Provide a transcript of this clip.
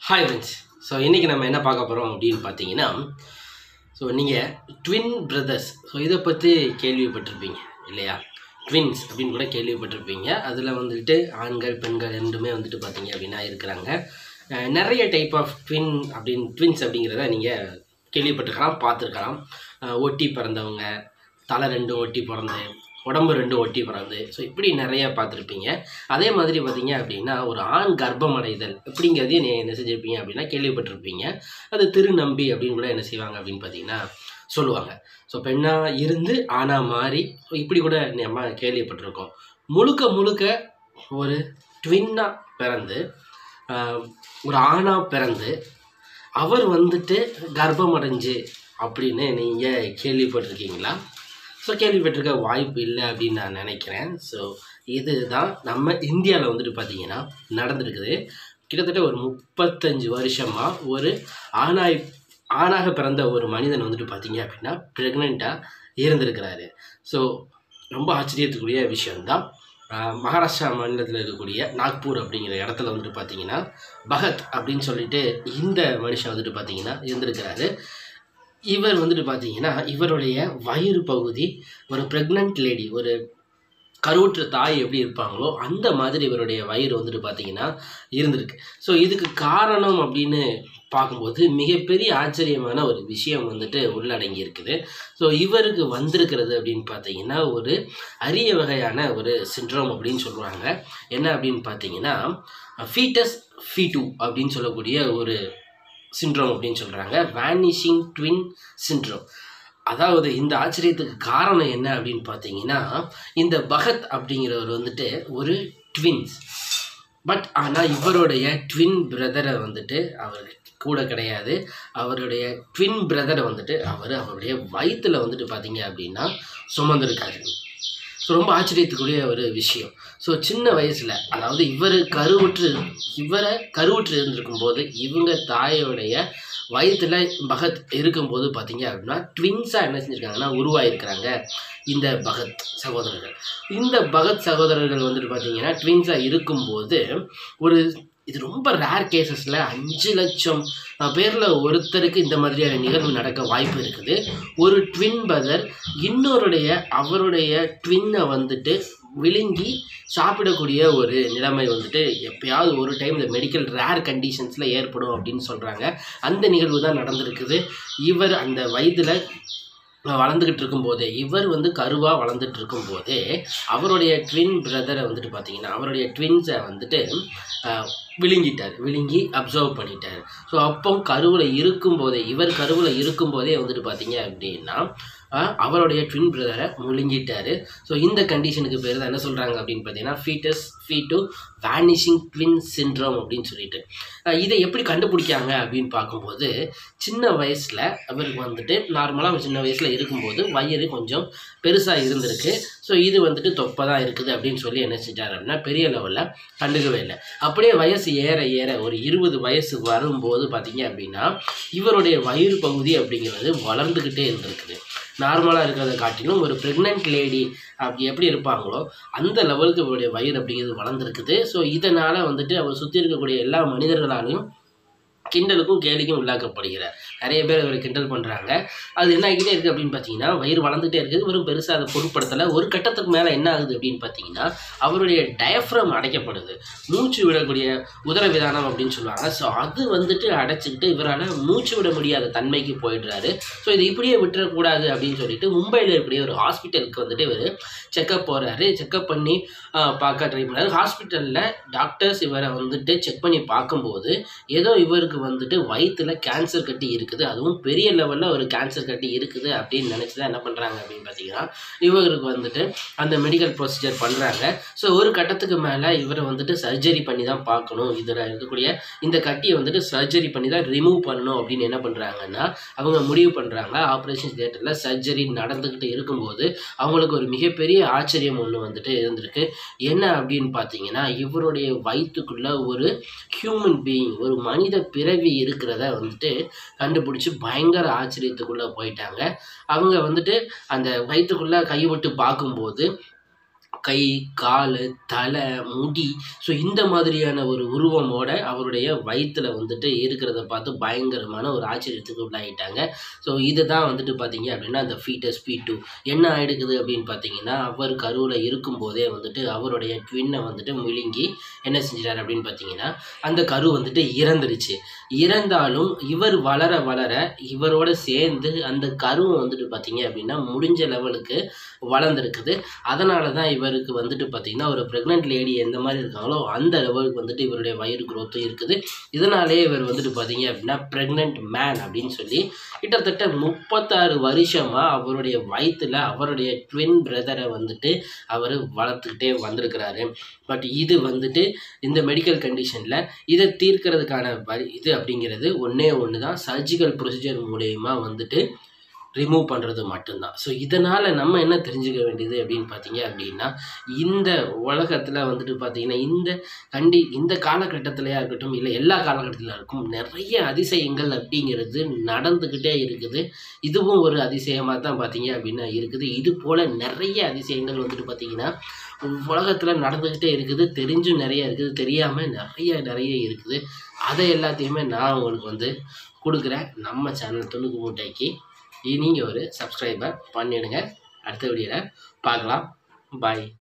Hi friends. So இன்றைக்கி நம்ம என்ன பார்க்க போகிறோம் அப்படின்னு பார்த்தீங்கன்னா, ஸோ நீங்கள் ட்வின் பிரதர்ஸ் இதை பற்றி கேள்விப்பட்டிருப்பீங்க இல்லையா? ட்வின்ஸ் அப்படின்னு கூட கேள்விப்பட்டிருப்பீங்க. அதில் வந்துட்டு ஆண்கள் பெண்கள் ரெண்டுமே வந்துட்டு பார்த்தீங்க அப்படின்னா இருக்கிறாங்க. நிறைய டைப் ஆஃப் ட்வின்ஸ் அப்படிங்கிறத நீங்கள் கேள்விப்பட்டிருக்கலாம், பார்த்துருக்கலாம். ஒட்டி பிறந்தவங்க, தலை ரெண்டும் ஒட்டி பிறந்து, உடம்பு ரெண்டும் ஒட்டி பிறந்து, ஸோ இப்படி நிறைய பார்த்துருப்பீங்க. அதே மாதிரி பார்த்தீங்க அப்படின்னா ஒரு ஆண் கர்ப்பம் அடைதல் அப்படிங்கிறதையும் நீங்கள் என்ன செஞ்சுருப்பீங்க அப்படின்னா கேள்விப்பட்டிருப்பீங்க. அது திருநம்பி அப்படின்னு கூட என்ன செய்வாங்க அப்படின்னு பார்த்தீங்கன்னா சொல்லுவாங்க. ஸோ பெண்ணாக இருந்து ஆணாக மாறி இப்படி கூட நம்ம கேள்விப்பட்டிருக்கோம். முழுக்க ஒரு ட்வின்னாக பிறந்து ஒரு ஆணாக பிறந்து அவர் வந்துட்டு கர்ப்பம் அடைஞ்சு அப்படின்னு நீங்கள் கேள்விப்பட்டிருக்கீங்களா? ஸோ கேள்விப்பட்டிருக்க வாய்ப்பு இல்லை அப்படின்னு நான் நினைக்கிறேன். ஸோ இதுதான் நம்ம இந்தியாவில் வந்துட்டு பார்த்திங்கன்னா நடந்திருக்குது. கிட்டத்தட்ட ஒரு 35 வருஷமாக ஒரு ஆணாக பிறந்த ஒரு மனிதன் வந்துட்டு பார்த்திங்க அப்படின்னா ப்ரெக்னெண்ட்டாக இருந்திருக்கிறாரு. ஸோ ரொம்ப ஆச்சரியத்துக்குரிய விஷயந்தான். மகாராஷ்டிரா மாநிலத்தில் இருக்கக்கூடிய நாக்பூர் அப்படிங்கிற இடத்துல வந்துட்டு பார்த்திங்கன்னா பகத் அப்படின்னு சொல்லிட்டு இந்த மனுஷன் வந்துட்டு பார்த்திங்கன்னா இருந்திருக்கிறாரு. இவர் வந்துட்டு பார்த்தீங்கன்னா இவருடைய வயிறு பகுதி ஒரு ப்ரெக்னென்ட் லேடி, ஒரு கருவுற்ற தாய் எப்படி இருப்பாங்களோ அந்த மாதிரி இவருடைய வயிறு வந்துட்டு பார்த்தீங்கன்னா இருந்திருக்கு. ஸோ இதுக்கு காரணம் அப்படின்னு பார்க்கும்போது மிகப்பெரிய ஆச்சரியமான ஒரு விஷயம் வந்துட்டு உள்ளடங்கி இருக்குது. ஸோ இவருக்கு வந்திருக்கிறது அப்படின்னு பார்த்தீங்கன்னா ஒரு அரிய வகையான ஒரு சிண்ட்ரோம் அப்படின்னு சொல்லுவாங்க. என்ன அப்படின்னு பார்த்தீங்கன்னா ஃபீட்டஸ் ஃபீட்டு அப்படின்னு சொல்லக்கூடிய ஒரு சிண்ட்ரோம் அப்படின்னு சொல்கிறாங்க. Vanishing twin syndrome. அதாவது இந்த ஆச்சரியத்துக்கு காரணம் என்ன அப்படின்னு பார்த்தீங்கன்னா, இந்த பகத் அப்படிங்கிறவர் வந்துட்டு ஒரு ட்வின்ஸ். பட் ஆனால் இவருடைய ட்வின் பிரதரை வந்துட்டு அவர் கூட கிடையாது. அவருடைய ட்வின் பிரதரை வந்துட்டு அவருடைய வயிற்றில் வந்துட்டு பார்த்தீங்க அப்படின்னா சுமந்திருக்காரு. ஸோ ரொம்ப ஆச்சரியத்துக்குரிய ஒரு விஷயம். ஸோ சின்ன வயசில், அதாவது இவரை கருவுற்று இருந்திருக்கும் போது இவங்க தாயோடைய வயிற்றில் பகத் இருக்கும்போது பார்த்தீங்க அப்படின்னா ட்வின்ஸாக என்ன செஞ்சுருக்காங்கன்னா உருவாகிருக்கிறாங்க இந்த பகத் சகோதரர்கள். இந்த பகத் சகோதரர்கள் வந்துட்டு பார்த்தீங்கன்னா ட்வின்ஸாக இருக்கும்போது இது ரொம்ப ரேர் கேசஸில் 5 லட்சம் பேரில் ஒருத்தருக்கு இந்த மாதிரியான நிகழ்வு நடக்க வாய்ப்பு இருக்குது. ஒரு ட்வின் பிரதர் அவருடைய ட்வின்னை வந்துட்டு விழுங்கி சாப்பிடக்கூடிய ஒரு நிலைமை வந்துட்டு எப்பயாவது ஒரு டைம் இந்த மெடிக்கல் ரேர் கண்டிஷன்ஸில் ஏற்படும் அப்படின்னு சொல்கிறாங்க. அந்த நிகழ்வு தான் நடந்திருக்குது. இவர் அந்த வயதில் வளர்ந்துக்கிட்டு இருக்கும்போதே, இவர் கருவாக வளர்ந்துட்டு இருக்கும்போதே அவருடைய ட்வின் பிரதரை வந்துட்டு பார்த்தீங்கன்னா அவருடைய ட்வின்ஸை வந்துட்டு விழுங்கி அப்சர்வ் பண்ணிட்டார். ஸோ அப்போ இவர் கருவில் இருக்கும்போதே வந்துட்டு பார்த்தீங்க அப்படின்னா அவருடைய ட்வின் பிரதரை முழுங்கிட்டார். ஸோ இந்த கண்டிஷனுக்கு பேர் தான் என்ன சொல்கிறாங்க அப்படின்னு பார்த்தீங்கன்னா ஃபீட்டஸ் ஃபீட்டு வேனிஷிங் ட்வின் சிண்ட்ரோம் அப்படின்னு சொல்லிட்டு. இதை எப்படி கண்டுபிடிக்காங்க அப்படின்னு பார்க்கும்போது, சின்ன வயசில் அவருக்கு வந்துட்டு நார்மலாக சின்ன வயசில் இருக்கும்போது வயிறு கொஞ்சம் பெருசாக இருந்திருக்கு. ஸோ இது வந்துட்டு தொப்பை தான் இருக்குது அப்படின்னு சொல்லி என்ன செஞ்சார் அப்படின்னா பெரிய லெவலில் கண்டுக்கவே இல்லை. அப்படியே வயசு ஏற ஒரு 20 வயசு வரும்போது பார்த்தீங்க அப்படின்னா இவருடைய வயிறு பகுதி அப்படிங்கிறது வளர்ந்துக்கிட்டே இருந்திருக்குது. நார்மலாக இருக்கிறத காட்டிலும் ஒரு ப்ரெக்னென்ட் லேடி அப்படி எப்படி இருப்பாங்களோ அந்த லெவலுக்கு இவருடைய வயிறு அப்படிங்கிறது வளர்ந்துருக்குது. ஸோ இதனால் வந்துட்டு அவர் சுற்றி இருக்கக்கூடிய எல்லா மனிதர்களாலையும் கிண்டலுக்கும் கேலிக்கும் உள்ளாக்கப்படுகிறார். நிறைய பேர் இவரை கிண்டல் பண்ணுறாங்க. அது என்ன ஆகிட்டே இருக்குது அப்படின்னு பார்த்தீங்கன்னா வயிறு வளர்ந்துகிட்டே இருக்குது. வெறும் பெருசாக அதை பொருட்படுத்தலை. ஒரு கட்டத்துக்கு மேலே என்ன ஆகுது அப்படின்னு பார்த்தீங்கன்னா அவருடைய டயஃப்ரம் அடைக்கப்படுது. மூச்சு விடக்கூடிய உதரவிதானம் அப்படின்னு சொல்லுவாங்க. ஸோ அது வந்துட்டு அடைச்சிக்கிட்டு இவரால் மூச்சு விட முடியாத தன்மைக்கு போயிடுறாரு. ஸோ இது இப்படியே விட்டுறக்கூடாது அப்படின்னு சொல்லிட்டு மும்பையில் இருக்கக்கூடிய ஒரு ஹாஸ்பிட்டலுக்கு வந்துட்டு இவர் செக்கப் போகிறாரு. செக்கப் பண்ணி பார்க்க ட்ரை பண்ணாரு. ஹாஸ்பிட்டலில் டாக்டர்ஸ் இவரை வந்துட்டு செக் பண்ணி பார்க்கும்போது ஏதோ இவருக்கு வந்துட்டு வயிற்றுல கேன்சர் கட்டி இருக்குது, அதுவும் பெரிய லெவலில் ஒரு கேன்சர் கட்டி இருக்குது அப்படின்னு நினச்சி தான் என்ன பண்ணுறாங்க அப்படின்னு பார்த்தீங்கன்னா இவருக்கு வந்துட்டு அந்த மெடிக்கல் ப்ரொசீஜர் பண்ணுறாங்க. ஸோ ஒரு கட்டத்துக்கு மேலே இவரை வந்துட்டு சர்ஜரி பண்ணி தான் பார்க்கணும், இதில் இருக்கக்கூடிய இந்த கட்டியை வந்துட்டு சர்ஜரி பண்ணி தான் ரிமூவ் பண்ணணும் அப்படின்னு என்ன பண்ணுறாங்கன்னா அவங்க முடிவு பண்ணுறாங்க. ஆப்ரேஷன் தியேட்டரில் சர்ஜரி நடந்துக்கிட்டு இருக்கும்போது அவங்களுக்கு ஒரு மிகப்பெரிய ஆச்சரியம் ஒன்று வந்துட்டு இருந்திருக்கு. என்ன அப்படின்னு பார்த்தீங்கன்னா இவருடைய வயிற்றுக்குள்ளே ஒரு ஹியூமன் பீயிங், ஒரு மனித பிறவி இருக்கிறத வந்துட்டு கண்டுபிடிச்சி பயங்கர ஆச்சரியத்துக்குள்ளே போயிட்டாங்க. அவங்க வந்துட்டு அந்த வயிற்றுக்குள்ளே கைவிட்டு பார்க்கும்போது கை, கால், தலை, முடி, ஸோ இந்த மாதிரியான ஒரு உருவமோட அவருடைய வயித்துல வந்துட்டு இருக்கிறத பார்த்து பயங்கரமான ஒரு ஆச்சரியத்துக்கு உள்ளாயிட்டாங்க. ஸோ இதுதான் வந்துட்டு பார்த்தீங்க அப்படின்னா அந்த ஃபீட்டஸ் ஃபீட்டு என்ன ஆயிடுக்குது அப்படின்னு பார்த்தீங்கன்னா, அவர் கருவில் இருக்கும்போதே வந்துட்டு அவருடைய ட்வின்னை வந்துட்டு முழுங்கி என்ன செஞ்சிட்டார் அப்படின்னு பார்த்தீங்கன்னா, அந்த கரு வந்துட்டு இறந்துருச்சு. இறந்தாலும் இவர் வளர வளர இவரோட சேர்ந்து அந்த கருவும் வந்துட்டு பார்த்தீங்க அப்படின்னா முடிஞ்ச லெவலுக்கு வளர்ந்துருக்குது. அதனால தான் இவருக்கு வந்துட்டு பார்த்தீங்கன்னா ஒரு ப்ரெக்னென்ட் லேடி எந்த மாதிரி இருக்காங்களோ அந்த லெவலுக்கு வந்துட்டு இவருடைய வயிறு growth இருக்குது. இதனாலே இவர் வந்துட்டு பார்த்தீங்க அப்படின்னா ப்ரெக்னென்ட் மேன் அப்படின்னு சொல்லி கிட்டத்தட்ட 36 வருஷமா அவருடைய வயிற்றுல அவருடைய ட்வின் பிரதரை வந்துட்டு அவர் வளர்த்துக்கிட்டே வந்திருக்கிறாரு. பட் இது வந்துட்டு இந்த மெடிக்கல் கண்டிஷனில் இதை தீர்க்கிறதுக்கான இது அப்படிங்கிறது ஒன்றே ஒன்று தான், சர்ஜிக்கல் ப்ரொசீஜர் மூலயமா வந்துட்டு ரிமூவ் பண்ணுறது மட்டும்தான். ஸோ இதனால் நம்ம என்ன தெரிஞ்சுக்க வேண்டியது அப்படின்னு பார்த்தீங்க அப்படின்னா, இந்த உலகத்தில் வந்துட்டு பார்த்தீங்கன்னா இந்த காலகட்டத்திலையா இருக்கட்டும், இல்லை எல்லா காலகட்டத்திலும் இருக்கும், நிறைய அதிசயங்கள் அப்படிங்கிறது நடந்துக்கிட்டே இருக்குது. இதுவும் ஒரு அதிசயமாக தான் பார்த்தீங்க அப்படின்னா இருக்குது. இது போல் நிறைய அதிசயங்கள் வந்துட்டு பார்த்தீங்கன்னா உலகத்தில் நடந்துக்கிட்டே இருக்குது. தெரிஞ்சும் நிறைய இருக்குது, தெரியாமல் நிறைய இருக்குது. அதை எல்லாத்தையுமே நான் உங்களுக்கு வந்து கொடுக்குறேன் நம்ம சேனல் துணுக்கு மூட்டைக்கு. நீங்கள் ஒரு சப்ஸ்கிரைபர் பண்ணிவிடுங்க. அடுத்த வீடியோவில் பார்க்கலாம். பாய்.